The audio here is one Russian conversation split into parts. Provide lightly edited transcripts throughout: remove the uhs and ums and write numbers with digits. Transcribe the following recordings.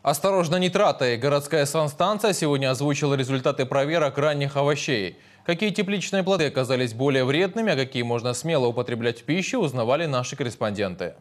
Осторожно, нитраты. Городская санстанция сегодня озвучила результаты проверок ранних овощей. Какие тепличные плоды оказались более вредными, а какие можно смело употреблять в пищу, узнавали наши корреспонденты.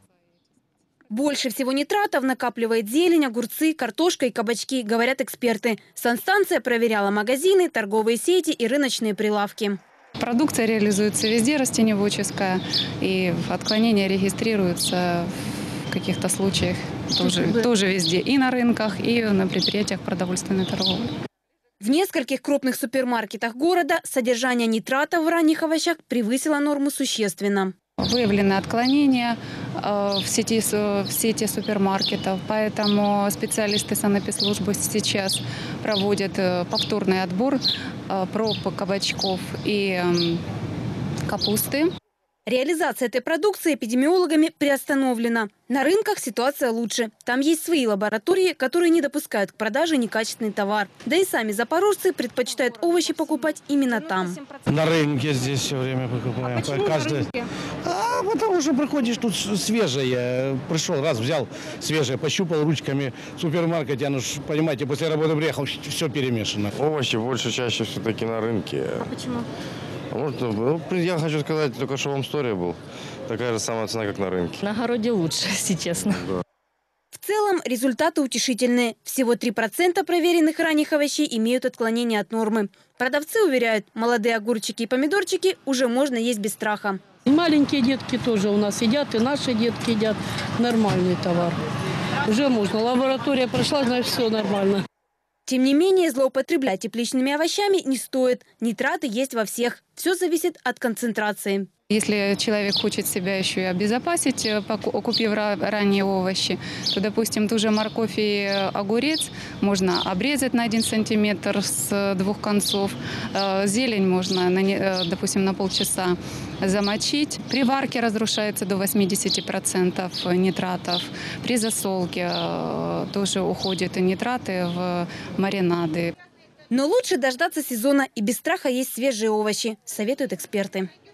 Больше всего нитратов накапливает зелень, огурцы, картошка и кабачки, говорят эксперты. Санстанция проверяла магазины, торговые сети и рыночные прилавки. Продукция реализуется везде растениеводческая, и отклонения регистрируются в каких-то случаях тоже везде. И на рынках, и на предприятиях продовольственной торговли. В нескольких крупных супермаркетах города содержание нитратов в ранних овощах превысило норму существенно. Выявлены отклонения в сети супермаркетов, поэтому специалисты санэпидслужбы сейчас проводят повторный отбор проб кабачков и капусты. Реализация этой продукции эпидемиологами приостановлена. На рынках ситуация лучше. Там есть свои лаборатории, которые не допускают к продаже некачественный товар. Да и сами запорожцы предпочитают овощи покупать именно там. На рынке здесь все время покупаем. А почему на рынке? Потому что приходишь, тут свежее. Пришел, раз взял свежее, пощупал ручками в супермаркете. Оно ж, понимаете, после работы приехал, все перемешано. Овощи больше чаще все-таки на рынке. А почему? Я хочу сказать, только что в Амсторе был. Такая же самая цена, как на рынке. На огороде лучше, если честно. Да. В целом результаты утешительные. Всего 3% проверенных ранних овощей имеют отклонения от нормы. Продавцы уверяют, молодые огурчики и помидорчики уже можно есть без страха. Маленькие детки тоже у нас едят, и наши детки едят. Нормальный товар. Уже можно. Лаборатория прошла, значит, все нормально. Тем не менее, злоупотреблять тепличными овощами не стоит. Нитраты есть во всех. Все зависит от концентрации. Если человек хочет себя еще и обезопасить, купив ранние овощи, то, допустим, ту же морковь и огурец можно обрезать на 1 сантиметр с двух концов. Зелень можно, допустим, на полчаса замочить. При варке разрушается до 80% нитратов. При засолке тоже уходят нитраты в маринады. Но лучше дождаться сезона и без страха есть свежие овощи, советуют эксперты.